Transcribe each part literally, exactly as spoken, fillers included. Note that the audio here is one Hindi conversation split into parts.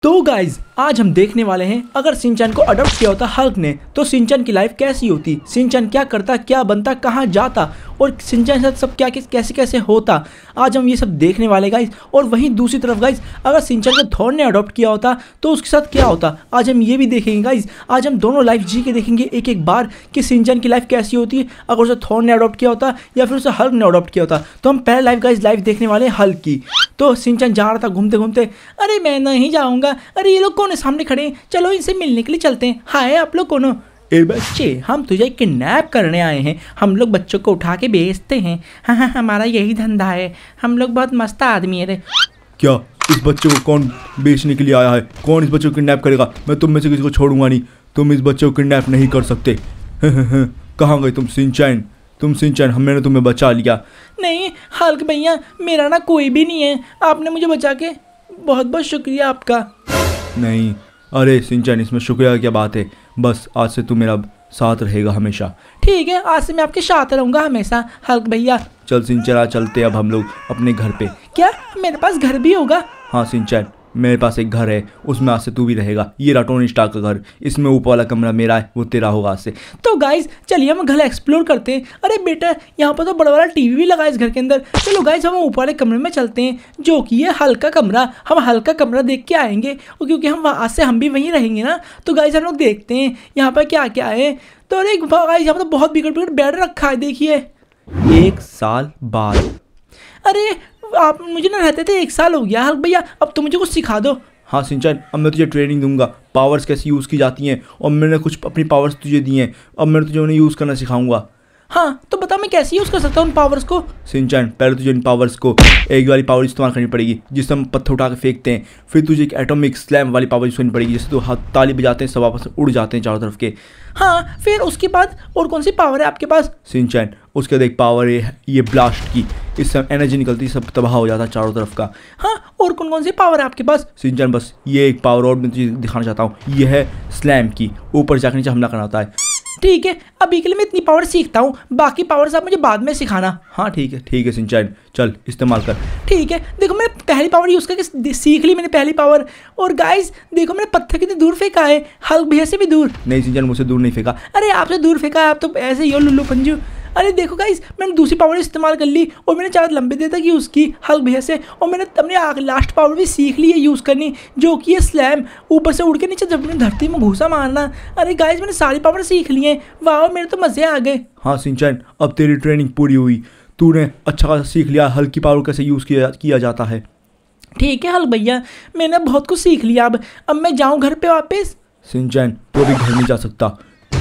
तो गाइज आज हम देखने वाले हैं अगर शिनचैन को अडॉप्ट किया होता हल्क ने तो शिनचैन की लाइफ कैसी होती, शिनचैन क्या करता, क्या बनता, कहाँ जाता और शिनचैन से सब क्या कैसे कैसे होता। आज हम ये सब देखने वाले गाइज। और वहीं दूसरी तरफ गाइज अगर शिनचैन को थॉर ने अडॉप्ट किया होता तो उसके साथ क्या होता, आज हम ये भी देखेंगे गाइज। आज हम दोनों लाइफ जी के देखेंगे एक एक बार कि शिनचैन की लाइफ कैसी होती है अगर उसे थॉर ने अडॉप्ट किया होता या फिर उसे हल्क ने अडॉप्ट किया होता। तो हम पहले लाइफ गाइज लाइफ देखने वाले हल्क की। तो शिनचैन जा रहा था घूमते घूमते, अरे मैं नहीं जाऊँगा, अरे ये लोग कौन है सामने खड़े, चलो इनसे मिलने के लिए चलते हैं। हाय आप लोग कौन हो? ए बच्चे, हम तुझे किडनैप करने आए हैं, हम लोग बच्चों को उठा के बेचते हैं। हाँ हाँ हमारा यही धंधा है, हम लोग बहुत मस्त आदमी है। क्या इस बच्चे को कौन बेचने के लिए आया है? कौन इस बच्चे को किडनैप करेगा? मैं तुम में से किसी को छोड़ूंगा नहीं, तुम इस बच्चे को किडनैप नहीं कर सकते। कहाँ गए तुम शिनचैन? तुम शिनचैन, हमने तुम्हें बचा लिया। नहीं हल्क भैया, मेरा ना कोई भी नहीं है, आपने मुझे बचा के बहुत बहुत शुक्रिया आपका। नहीं अरे शिनचैन, इसमें शुक्रिया की क्या बात है, बस आज से तू मेरा साथ रहेगा हमेशा। ठीक है, आज से मैं आपके साथ रहूँगा हमेशा हल्क भैया। चल शिनचैन, आज चलते अब हम लोग अपने घर पे। क्या मेरे पास घर भी होगा? हाँ शिनचैन, मेरे पास एक घर है, उसमें आज से तू भी रहेगा। ये रहा टोनी स्टार्क का घर, इसमें ऊपर वाला कमरा मेरा है, वो तेरा होगा आज से। तो गाइज चलिए हम घर एक्सप्लोर करते हैं। अरे बेटा यहाँ पर तो बड़ा बड़ा टीवी भी लगा है इस घर के अंदर। चलो गाइज हम ऊपर वाले कमरे में चलते हैं जो कि है हल्का कमरा। हम हल्का कमरा देख के आएंगे और क्योंकि हम आज से हम भी वहीं रहेंगे ना, तो गाइज हम लोग देखते हैं यहाँ पर क्या क्या है। तो अरे गाइज यहाँ पर तो बहुत बिगड़ बिगड़ बेड रखा है, देखिए। एक साल बाद। अरे आप मुझे ना रहते थे एक साल हो गया हल्क भैया, अब तो मुझे कुछ सिखा दो। हाँ शिनचैन, अब मैं तुझे ट्रेनिंग दूंगा, पावर्स कैसे यूज़ की जाती हैं, और मैंने कुछ अपनी पावर्स तुझे दी हैं, अब मैं तुझे उन्हें यूज़ करना सिखाऊंगा। हाँ तो बता मैं कैसे यूज़ कर सकता हूँ उन पावर्स को? शिनचैन, पहले तुझे इन पावर्स को एक वाली पावर इस्तेमाल करनी पड़ेगी जिससे हम पत्थर उठा के फेंकते हैं। फिर तुझे एक एटॉमिक स्लैम वाली पावर यूज़ करनी पड़ेगी जिससे तो हाथ ताली बजाते हैं, सब आपस में उड़ जाते हैं चारों तरफ के। हाँ फिर उसके बाद और कौन सी पावर है आपके पास? शिनचैन, उसके बाद एक पावर है ये ब्लास्ट की, इससे एनर्जी निकलती है, सब तबाह हो जाता है चारों तरफ का। हाँ और कौन कौन सी पावर है आपके पास? शिनचैन बस ये एक पावर और मैं तुझे दिखाना चाहता हूँ, ये है स्लैम की, ऊपर जाकर नीचे हमला करना होता है। ठीक है, अभी के लिए मैं इतनी पावर सीखता हूँ, बाकी पावर्स आप मुझे बाद में सिखाना। हाँ ठीक है ठीक है शिनचैन, चल इस्तेमाल कर। ठीक है, देखो मैंने पहली पावर यूज़ करके सीख ली मैंने पहली पावर। और गाइस देखो मैंने पत्थर कितनी दूर फेंका है, हल्क भैया से भी दूर। नहीं शिनचैन, मुझसे दूर नहीं फेंका। अरे आपसे दूर फेंका है, आप तो ऐसे ही हो लुल्लू पंजू। अरे देखो गाइस मैंने दूसरी पावर इस्तेमाल कर ली और मैंने चार लंबे देर तक यूज़ की हल्क भैया से, और मैंने अपनी लास्ट पावर भी सीख ली है यूज़ करनी जो कि है स्लैम, ऊपर से उड़ के नीचे जब मैंने धरती में घूसा मारना। अरे गाइस मैंने सारी पावर सीख ली हैं, वाह मेरे तो मज़े आ गए। हाँ शिनचैन, अब तेरी ट्रेनिंग पूरी हुई, तूने अच्छा खासा सीख लिया हल्क की पावर कैसे यूज़ किया किया जाता है। ठीक है हल्क भैया, मैंने बहुत कुछ सीख लिया, अब अब मैं जाऊँ घर पे वापस? शिनचैन तो भी घर नहीं जा सकता।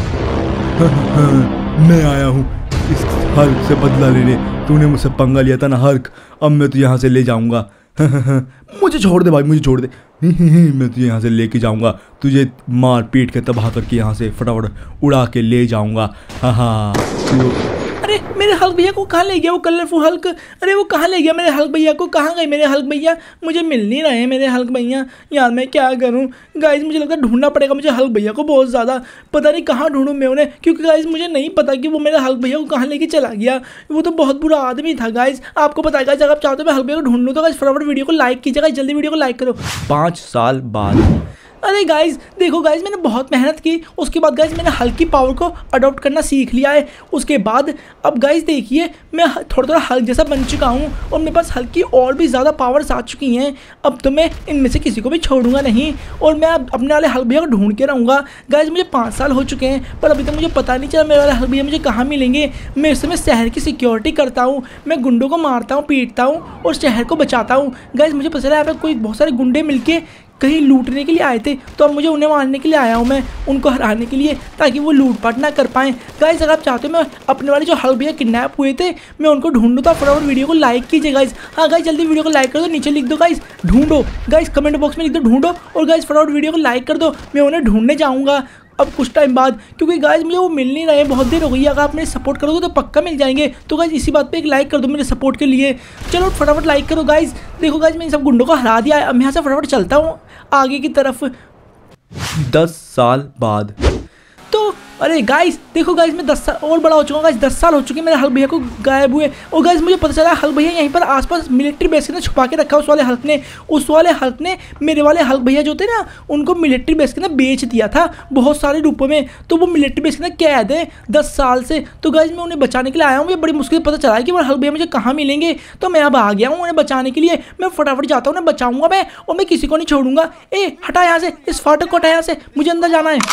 मैं आया हूँ इस हल्क से बदला लेने, तूने मुझसे पंगा लिया था ना हल्क, अब मैं तुझे यहाँ से ले जाऊँगा। मुझे छोड़ दे भाई, मुझे छोड़ दे। मैं तुझे यहाँ से लेके जाऊँगा, तुझे मार पीट के तबाह करके यहाँ से फटाफट उड़ा के ले जाऊँगा। हाँ हाँ। अरे मेरे हल्क भैया को कहाँ ले गया वो कलरफुल हल्क? अरे वो कहाँ ले गया मेरे हल्क भैया को? कहाँ गए मेरे हल्क भैया? मुझे मिल नहीं रहे हैं मेरे हल्क भैया। यार मैं क्या करूँ गाइज, मुझे लगता है ढूंढना पड़ेगा मुझे हल्क भैया को बहुत ज़्यादा, पता नहीं कहाँ ढूंढूँ मैं उन्हें, क्योंकि गाइज मुझे नहीं पता कि वो मेरे हल्क भैया को कहाँ लेके चला गया। वो तो बहुत बुरा आदमी था गाइज, आपको पता है गाइज, अगर आप चाहते हो मैं हल्क भैया को ढूंढ लूँ तो गाइज फटाफट वीडियो को लाइक कीजिएगा, जल्दी वीडियो को लाइक करो। पाँच साल बाद। अरे गाइज देखो गाइज मैंने बहुत मेहनत की, उसके बाद गाइज मैंने हल्क की पावर को अडॉप्ट करना सीख लिया है। उसके बाद अब गाइज देखिए मैं थोड़ा थोड़ा हल्क जैसा बन चुका हूँ और मेरे पास हल्क की और भी ज़्यादा पावर्स आ चुकी हैं। अब तो मैं इनमें से किसी को भी छोड़ूंगा नहीं और मैं अब अपने वाले हल्क भैया को ढूंढ के रहूँगा। गाइज मुझे पाँच साल हो चुके हैं पर अभी तक मुझे पता नहीं चला मेरे वाले हल्क भैया मुझे कहाँ मिलेंगे। मैं इस समय शहर की सिक्योरिटी करता हूँ, मैं गुंडों को मारता हूँ, पीटता हूँ और शहर को बचाता हूँ। गाइज मुझे पता चला यहाँ पर कोई बहुत सारे गुंडे मिलके कहीं लूटने के लिए आए थे, तो अब मुझे उन्हें मारने के लिए आया हूँ मैं, उनको हराने के लिए, ताकि वो लूटपाट ना कर पाएँ। गाइस अगर आप चाहते हो मैं अपने वाले जो हल्क भैया किडनैप हुए थे मैं उनको ढूंढूँ तो फटाफट वीडियो को लाइक कीजिए गाइस। हाँ गाइस जल्दी वीडियो को लाइक कर दो, नीचे लिख दो गाइस ढूंढो, गाइस कमेंट बॉक्स में लिख दो ढूंढो, और गाइस फटाफट वीडियो को लाइक कर दो, मैं उन्हें ढूंढने जाऊँगा अब कुछ टाइम बाद, क्योंकि गाइज मुझे वो मिल नहीं रहे हैं, बहुत देर हो गई है। अगर आप मेरे सपोर्ट करोगे तो पक्का मिल जाएंगे। तो गाइज इसी बात पे एक लाइक कर दो मेरे सपोर्ट के लिए, चलो फटाफट लाइक करो गाइज। देखो गाइज मैंने सब गुंडों को हरा दिया है, अब मैं यहाँ से फटाफट चलता हूँ आगे की तरफ। दस साल बाद। तो अरे गाइस देखो गाइस, मैं दस साल और बड़ा हो चुका हूँ गाइस, दस साल हो चुके हैं मेरे हल्क भैया को गायब हुए। और गाइस मुझे पता चला हल्क भैया यहीं पर आसपास मिलिट्री बेस के अंदर छुपा के रखा उस वाले हल्क ने। उस वाले हल्क ने मेरे वाले हल्क भैया जो थे ना उनको मिलिट्री बेस के अंदर बेच दिया था बहुत सारे रूपों में। तो वो मिलिट्री बेस के अंदर कैद है दस साल से। तो गाइस मैं उन्हें बचाने के लिए आया हूँ। मुझे बड़ी मुश्किल पता चला है कि वो हल्क भैया मुझे कहाँ मिलेंगे। तो मैं अब आ गया हूँ उन्हें बचाने के लिए। मैं फटाफट जाता हूँ, उन्हें बचाऊंगा मैं, और मैं किसी को नहीं छोड़ूंगा। ए हटा यहाँ से, इस फाटक को हटा यहाँ से, मुझे अंदर जाना है।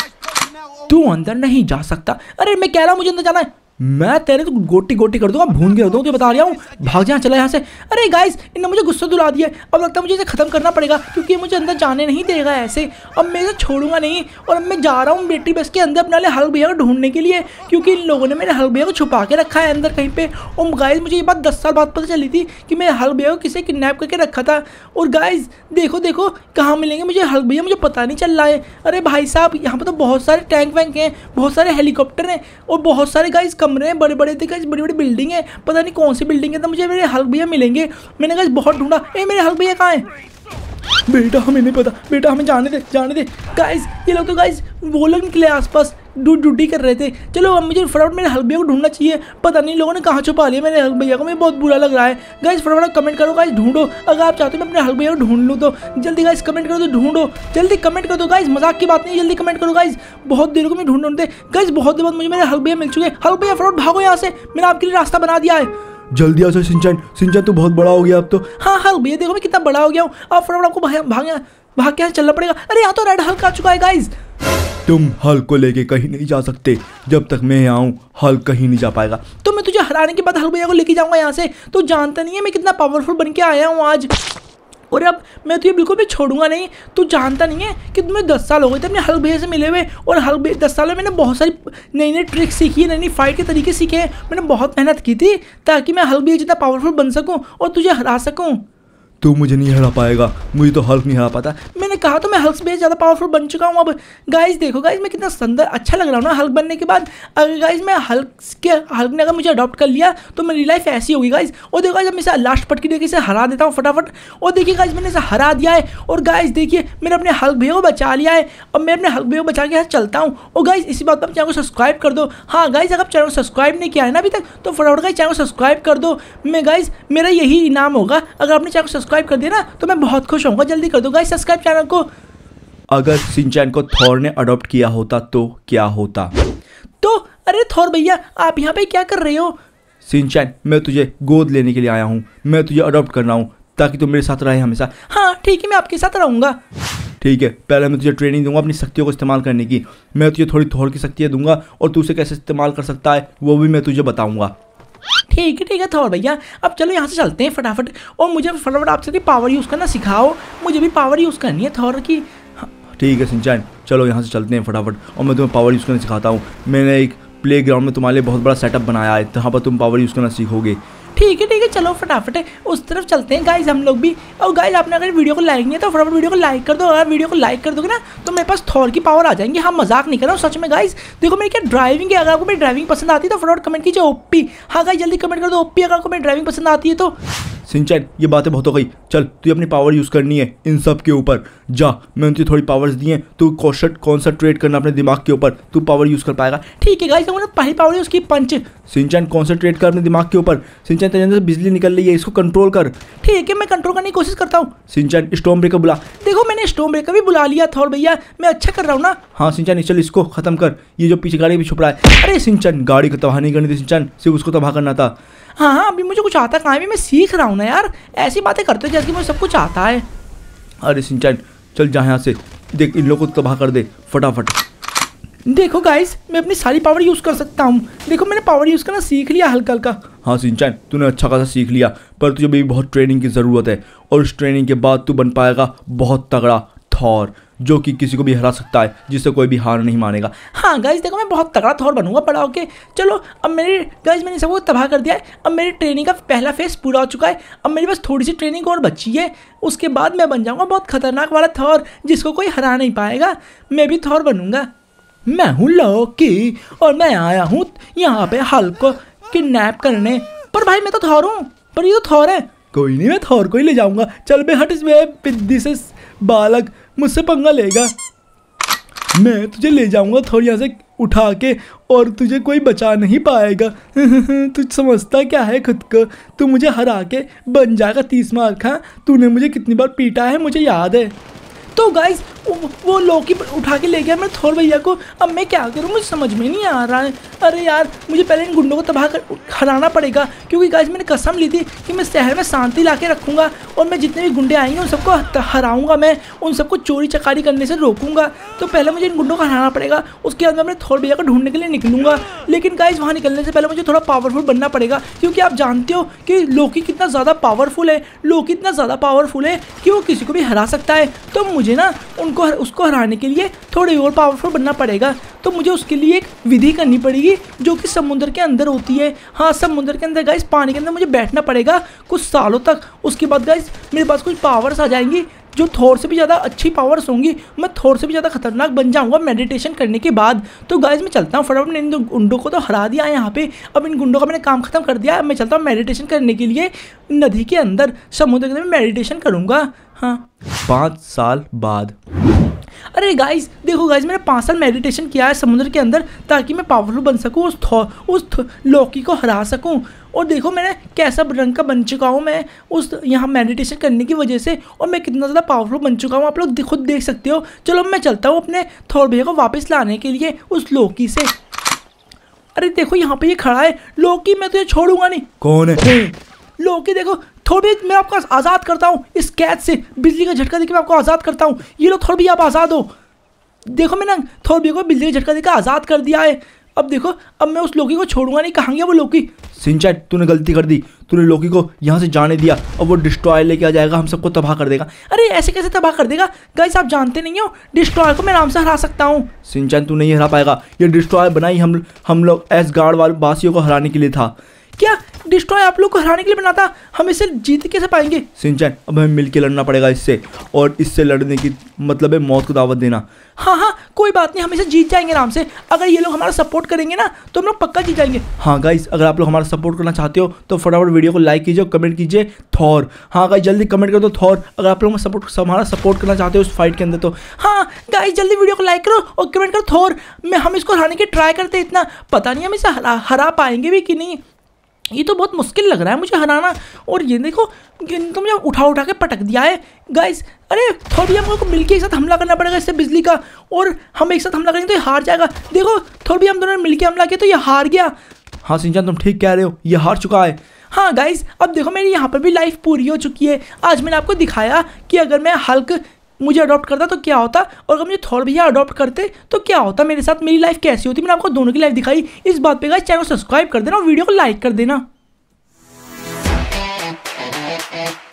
तू अंदर नहीं जा सकता। अरे मैं कह रहा हूँ मुझे अंदर जाना है। मैं तेरे तो गोटी गोटी कर दूंगा, भून के रख दूंगा, तो बता रहा हूँ। भाग जा, चला यहाँ से। अरे गाइस इन्होंने मुझे गुस्सा दिला दिया। अब लगता है मुझे इसे खत्म करना पड़ेगा क्योंकि मुझे अंदर जाने नहीं देगा ऐसे। अब मैं इसे छोड़ूंगा नहीं। और अब मैं जा रहा हूँ मिलिट्री बेस के अंदर अपने वाले हल्क भैया को ढूंढने के लिए, क्योंकि इन लोगों ने मेरे हल्क भैया को छुपा के रखा है अंदर कहीं पे। और गाइस मुझे ये बात दस साल बाद पता चली थी कि मेरे हल्क भैया को किसी किडनैप करके रखा था। और गाइस देखो देखो कहाँ मिलेंगे मुझे हल्क भैया, मुझे पता नहीं चल रहा है। अरे भाई साहब यहाँ पर तो बहुत सारे टैंक वैंक हैं, बहुत सारे हेलीकॉप्टर हैं और बहुत सारे गाइस कमरे हैं, बड़े बड़े गाइस, बड़ी बड़ी बिल्डिंग है। पता नहीं कौन सी बिल्डिंग है। तो मुझे मेरे हल्क भैया मिलेंगे। मैंने गाइस बहुत ढूंढा। ए मेरे हल्क भैया कहाँ है? बेटा हमें नहीं पता, बेटा हमें जाने दे, जाने दे। गाइस ये लोग तो गाइस वो लोग निकले आसपास ड्यूटी कर रहे थे। चलो अब मुझे फटाफट मेरे हल्क भैया को ढूंढना चाहिए। पता नहीं लोगों ने कहाँ छुपा लिया मेरे हल्क भैया को, मुझे बहुत बुरा लग रहा है। गाइस फटाफट कमेंट करो गाइस, ढूंढो। अगर आप चाहते हो मैं अपने हल्क भैया को ढूंढ लूँ तो जल्दी गाइस कमेंट करो, तो ढूंढो जल्दी कमेंट कर दो गाइस, मजाक की बात नहीं, जल्दी कमेंट करो गाइस। बहुत देर को मैं ढूंढ ढूंढते गाइस, बहुत देर बाद मुझे मेरे हल्क भैया मिल चुके हैं। हल्क भैया फटाफट भागो यहाँ से, मैंने आपके लिए रास्ता बना दिया है। जल्दी आ जाओ सिंचन, सिंचन तू बहुत बड़ा हो गया अब तो। हाँ हल्क भैया देखो मैं कितना बड़ा हो गया हूँ। अब फटाफट आपको भाग भाग भाग के चलना पड़ेगा। अरे यहाँ तो रेड हल्क आ चुका है गाइस। तुम हल्क को लेके कहीं नहीं जा सकते, जब तक मैं यहाँ आऊँ हल्क कहीं नहीं जा पाएगा। तो मैं तुझे हराने के बाद हल्क भैया को लेके जाऊंगा यहाँ से। तो जानता नहीं है मैं कितना पावरफुल बन के आया हूँ आज। और अब मैं तुझे बिल्कुल भी छोड़ूंगा नहीं। तू जानता नहीं है कि तुम्हें दस साल हो गए थे अपने हल्क भैया से मिले हुए। और हल्क भैया दस साल में मैंने बहुत सारी नई नई ट्रिक्स सीखी है, नई नई फाइट के तरीके सीखे हैं। मैंने बहुत मेहनत की थी ताकि मैं हल्क भैया जितना पावरफुल बन सकूं और तुझे हरा सकूं। तू मुझे नहीं हरा पाएगा, मुझे तो हल्क नहीं हरा पाता। मैंने कहा तो मैं हल्क से ज़्यादा पावरफुल बन चुका हूँ अब। गाइस देखो गाइस मैं कितना सुंदर अच्छा लग रहा हूँ ना हल्क बनने के बाद। अगर गाइस मैं हल्क के हल्क ने अगर मुझे अडॉप्ट कर लिया तो मेरी लाइफ ऐसी होगी गाइस। और देखो गाइस मैं इसे लास्ट पटकी देके इसे हरा देता हूँ फटाफट। और देखिए गाइस मैंने इसे हरा दिया है। और गाइस देखिए मैंने अपने हल्क भैया को बचा लिया है। और मैं अपने हल्क भैया को बचा के यहाँ चलता हूँ। और गाइस इसी बात पर चैनल को सब्सक्राइब कर दो। हाँ गाइस अगर चैनल को सब्सक्राइब नहीं किया है ना अभी तक तो फटाफट गाइस चैनल को सब्सक्राइब कर दो। मैं गाइस मेरा यही इनाम होगा अगर आपने चैनल को सब्सक्राइब कर दिया ना तो मैं बहुत खुश होऊंगा। जल्दी कर दो गाइस सब्सक्राइब चैनल को। अगर सिंचन को थॉर ने अडॉप्ट किया होता तो क्या होता? तो अरे थॉर भैया आप यहाँ पे क्या कर रहे हो? सिंचन मैं तुझे गोद लेने के लिए आया हूँ, मैं तुझे अडॉप्ट कर रहा हूँ ताकि तुम मेरे साथ रहे हमेशा। हाँ ठीक है मैं आपके साथ रहूँगा। ठीक है, पहले मैं तुझे ट्रेनिंग दूंगा अपनी शक्तियों को इस्तेमाल करने की। मैं तुझे थोड़ी थॉर की शक्तियाँ दूंगा और तू उसे कैसे इस्तेमाल कर सकता है वो भी मैं तुझे बताऊंगा। ठीक है ठीक है थॉर भैया अब चलो यहाँ से चलते हैं फटाफट। और मुझे फटाफट आपसे पावर यूज़ करना सिखाओ, मुझे भी पावर यूज़ करनी है थॉर की। ठीक है सिंचन चलो यहाँ से चलते हैं फटाफट और मैं तुम्हें पावर यूज़ करना सिखाता हूँ। मैंने एक प्ले ग्राउंड में तुम्हारे लिए बहुत बड़ा सेटअप बनाया है, जहाँ पर तुम पावर यूज़ करना सीखोगे। ठीक है ठीक है चलो फटाफट उस तरफ चलते हैं गाइस हम लोग भी। और गाइस आपने अगर वीडियो को लाइक नहीं है तो फटाफट वीडियो को लाइक कर दो। अगर वीडियो को लाइक कर दोगे ना तो मेरे पास थॉर की पावर आ जाएंगी। हाँ मजाक नहीं कर रहा हूँ सच में गाइस। देखो मेरी क्या ड्राइविंग है, अगर आपको मेरी ड्राइविंग पसंद आती है तो फटाफट कमेंट कीजिए ओपी। हाँ गाइस जल्दी कमेंट कर दो ओपी अगर आपको मेरी ड्राइविंग पसंद आती है तो। सिंचन ये बातें बहुत हो गई, चल तुझे अपनी पावर यूज़ करनी है इन सब के ऊपर। जा मैंने तुझे थोड़ी पावर्स दी हैं, तू कॉन्सेंट्रेट करना अपने दिमाग के ऊपर, तू पावर यूज़ कर पाएगा। ठीक है गाइस मैंने पहली पावर यूज़ की पंच। सिंचन कॉन्सेंट्रेट कर अपने दिमाग के ऊपर। सिंचन तेरे अंदर से बिजली निकल रही है, इसको कंट्रोल कर। ठीक है मैं कंट्रोल करने की कोशिश करता हूँ। सिंचन स्टॉर्म ब्रेकर बुला। देखो मैंने स्टॉर्म ब्रेकर भी बुला लिया थॉर भैया, मैं अच्छा कर रहा हूँ ना। हाँ सिंचन चल इसको खत्म कर, ये जो पीछे गाड़ी भी छुप रहा है। अरे सिंचन गाड़ी को तबाह नहीं करनी थी सिंचन, सिर्फ उसको तबाह करना था। हाँ हाँ अभी मुझे कुछ आता कहाँ है, मैं सीख रहा हूँ ना यार। ऐसी बातें करते हो जैसे कि मुझे सब कुछ आता है। अरे सिंचन चल जा यहाँ से, देख इन लोगों को तबाह कर दे फटाफट। देखो गाइस मैं अपनी सारी पावर यूज़ कर सकता हूँ। देखो मैंने पावर यूज़ करना सीख लिया हल्का हल्का। हाँ सिंचन तूने अच्छा खासा सीख लिया, पर तुझे भी बहुत ट्रेनिंग की ज़रूरत है। और उस ट्रेनिंग के बाद तू बन पाएगा बहुत तगड़ा थॉर, जो कि किसी को भी हरा सकता है, जिससे कोई भी हार नहीं मानेगा। हाँ गाइस देखो मैं बहुत तगड़ा थॉर बनूंगा बड़ा होके। चलो अब मेरी गाइस मैंने सबको तबाह कर दिया है। अब मेरी ट्रेनिंग का पहला फेज पूरा हो चुका है। अब मेरे पास थोड़ी सी ट्रेनिंग और बची है, उसके बाद मैं बन जाऊंगा बहुत खतरनाक वाला थॉर जिसको कोई हरा नहीं पाएगा। मैं भी थॉर बनूंगा। मैं हूँ लॉकी और मैं आया हूँ यहाँ पे हल्क को किडनैप करने। पर भाई मैं तो थॉर हूँ, पर ये तो थॉर है। कोई नहीं मैं थॉर को ही ले जाऊंगा। चल बे हट इसमें पिद्दी से बालक, मुझसे पंगा लेगा। मैं तुझे ले जाऊंगा थोड़ी यहाँ से उठा के और तुझे कोई बचा नहीं पाएगा। तू समझता क्या है खुद को? तू मुझे हरा के बन जाएगा तीस मार्क। हाँ, तूने मुझे कितनी बार पीटा है मुझे याद है। तो गाइस वो लौकी उठा के ले गया मेरे थोर भैया को। अब मैं क्या करूँ, मुझे समझ में नहीं आ रहा है। अरे यार, मुझे पहले इन गुंडों को तबाह कर हराना पड़ेगा, क्योंकि गाइस मैंने कसम ली थी कि मैं शहर में शांति ला के रखूँगा और मैं जितने भी गुंडे आएंगे उन सबको हराऊंगा। मैं उन सबको चोरी चकारी करने से रोकूंगा। तो पहले मुझे इन गुंडों को हराना पड़ेगा, उसके बाद मैं अपने थोर भैया को ढूंढने के लिए निकलूंगा। लेकिन गाइस वहाँ निकलने से पहले मुझे थोड़ा पावरफुल बनना पड़ेगा, क्योंकि आप जानते हो कि लौकी कितना ज़्यादा पावरफुल है। लौकी इतना ज़्यादा पावरफुल है कि वो किसी को भी हरा सकता है। तो मुझे ना उनको उसको हराने के लिए थोड़ी और पावरफुल बनना पड़ेगा। तो मुझे उसके लिए एक विधि करनी पड़ेगी जो कि समुद्र के अंदर होती है। हाँ, समुद्र के अंदर गाइस, पानी के अंदर मुझे बैठना पड़ेगा कुछ सालों तक। उसके बाद गाइस मेरे पास कुछ पावर्स आ जाएंगी जो थोर से भी ज़्यादा अच्छी पावर्स होंगी। मैं थोर से भी ज़्यादा खतरनाक बन जाऊंगा मेडिटेशन करने के बाद। तो गाइस मैं चलता हूँ फटाफट। इन गुंडों को तो हरा दिया है यहाँ पे। अब इन गुंडों का मैंने काम खत्म कर दिया। अब मैं चलता हूँ मेडिटेशन करने के लिए नदी के अंदर, समुद्र के अंदर मेडिटेशन करूँगा। हाँ, पाँच साल बाद। अरे गाइस देखो गाइस, मैंने पाँच साल मेडिटेशन किया है समुद्र के अंदर ताकि मैं पावरफुल बन सकूं, उस थो, उस लौकी को हरा सकूं। और देखो मैंने कैसा रंग का बन चुका हूं मैं उस यहाँ मेडिटेशन करने की वजह से, और मैं कितना ज़्यादा पावरफुल बन चुका हूं, आप लोग खुद देख सकते हो। चलो मैं चलता हूँ अपने थोर भैया को वापस लाने के लिए उस लौकी से। अरे देखो यहाँ पे ये खड़ा है। लौकी, मैं तुझे छोड़ूंगा नहीं। कौन है? लौकी देखो, थोड़ी मैं आपको आज़ाद करता हूँ इस कैद से। बिजली का झटका देकर मैं आपको आज़ाद करता हूँ। ये लो थोड़ी भी आप आज़ाद हो। देखो मैंने थोड़ी को बिजली का झटका देकर आज़ाद कर दिया है। अब देखो, अब मैं उस लौकी को छोड़ूंगा नहीं। कहाँ गया वो लौकी? सिंचैन, तूने गलती कर दी। तूने लौकी को यहाँ से जाने दिया। अब वो डिस्ट्रॉयर लेके आ जाएगा, हम सबको तबाह कर देगा। अरे ऐसे कैसे तबाह कर देगा? गाइस आप जानते नहीं हो, डिस्ट्रॉयर को मैं आराम से हरा सकता हूँ। सिंचैन, तू नहीं हरा पाएगा। ये डिस्ट्रॉयर बनाई हम हम लोग एस गार्ड वाले वासियों को हराने के लिए था। क्या डिस्ट्रॉय आप लोग को हराने के लिए बनाता? हम इससे जीत कैसे पाएंगे? सिंचैन, अब हमें मिलके लड़ना पड़ेगा इससे, और इससे लड़ने की मतलब है मौत को दावत देना। हाँ हाँ कोई बात नहीं, हम इसे जीत जाएंगे आराम से। अगर ये लोग हमारा सपोर्ट करेंगे ना तो हम लोग पक्का जीत जाएंगे। हाँ गाइस, अगर आप लोग हमारा सपोर्ट करना चाहते हो तो फटाफट वीडियो को लाइक कीजिए और कमेंट कीजिए थॉर। हाँ गाइस, जल्दी कमेंट कर दो थॉर अगर आप लोग सपोर्ट हमारा सपोर्ट करना चाहते हो उस फाइट के अंदर। तो हाँ गाइस, जल्दी वीडियो को लाइक करो और कमेंट करो थॉर। मैं हम इसको हराने की ट्राई करते, इतना पता नहीं हम इसे हरा हरा पाएंगे भी कि नहीं। ये तो बहुत मुश्किल लग रहा है मुझे हराना। और ये देखो, तो मुझे उठा उठा के पटक दिया है गाइस। अरे थोड़ी हम लोग को मिलके एक साथ हमला करना पड़ेगा इससे बिजली का, और हम एक साथ हमला करेंगे तो ये हार जाएगा। देखो थोड़ी हम दोनों ने मिलके हमला किया तो ये हार गया। हाँ सिंचैन, तुम ठीक कह रहे हो, ये हार चुका है। हाँ गाइस, अब देखो मेरी यहाँ पर भी लाइफ पूरी हो चुकी है। आज मैंने आपको दिखाया कि अगर मैं हल्क मुझे अडॉप्ट करता तो क्या होता, और अगर मुझे थोर भैया अडॉप्ट करते तो क्या होता मेरे साथ, मेरी लाइफ कैसी होती। मैंने आपको दोनों की लाइफ दिखाई। इस बात पे गाइस चैनल को सब्सक्राइब कर देना और वीडियो को लाइक कर देना।